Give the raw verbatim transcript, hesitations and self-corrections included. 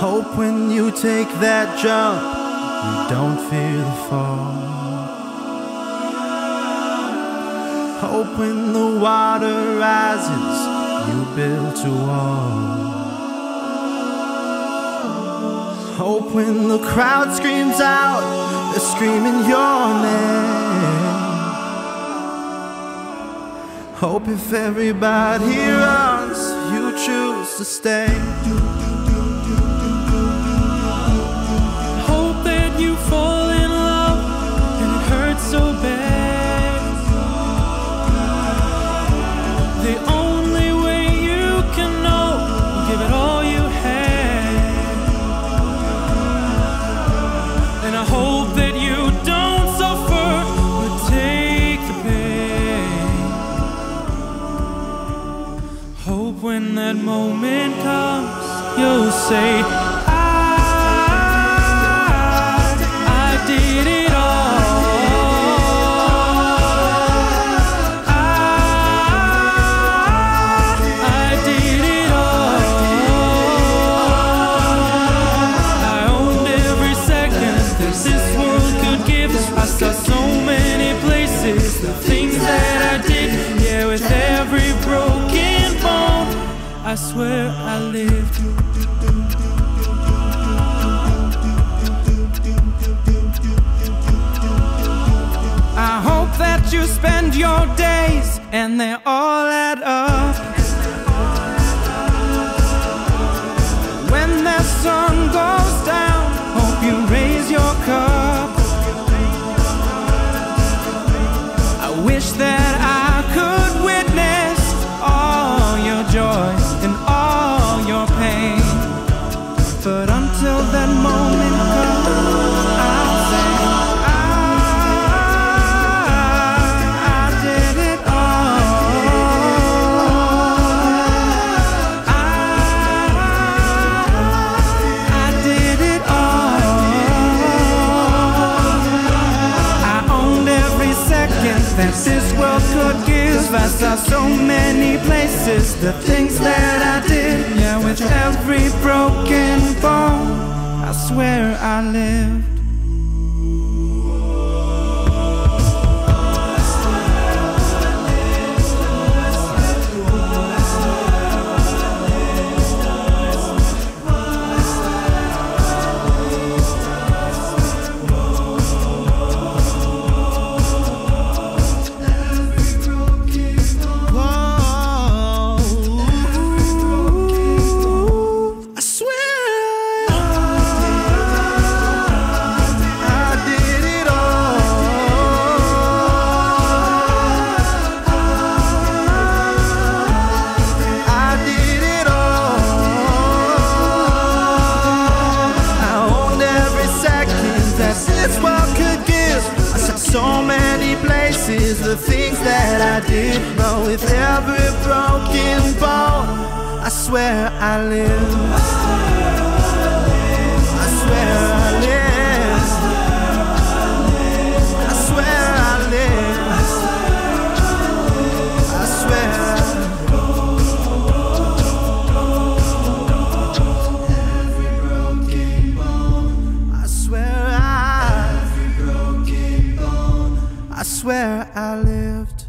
Hope when you take that jump, you don't fear the fall. Hope when the water rises, you build a wall. Hope when the crowd screams out, they're screaming your name. Hope if everybody runs, you choose to stay. Hope that you fall in love and it hurts so bad. The only way you can know, give it all you had. And I hope that you don't suffer, but take the pain. Hope when that moment comes, you'll say, did it all. I, I did it all. I owned every second that this world could give. I saw so many places, the things that I did. Yeah, with every broken bone, I swear I lived. I hope that you spend your days and they all add up. When the sun goes down, hope you raise your cup. I wish that I could witness all your joys and all your pain. But until that moment comes, I'll say that this world could give. I saw so many places, the things that I did. Yeah, with every broken bone, I swear I lived. So many places, the things that I did. But with every broken bone, I swear I live. I swear I live. I swear I live. I swear I every broken bone, I swear I I swear I lived.